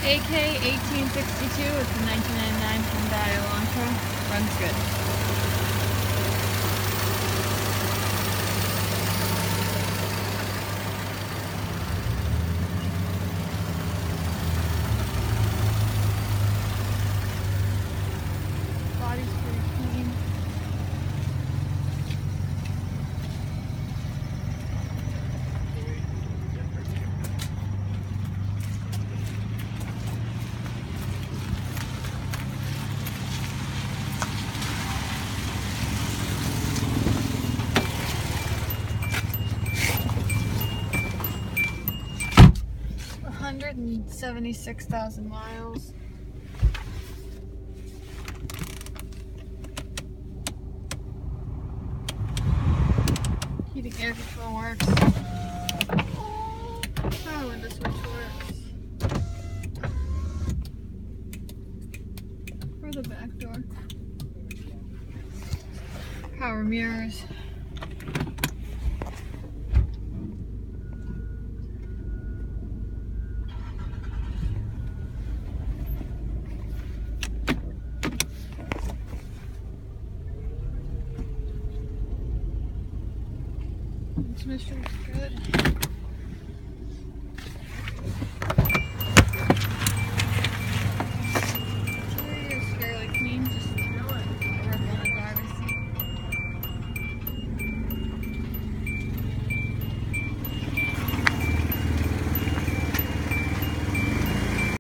AK 1862 with the 1999 Hyundai Elantra. Runs good. Body's pretty clean. $176,000 miles. Heating air control works. Power window switch works. For the back door. Power mirrors. Transmission is good.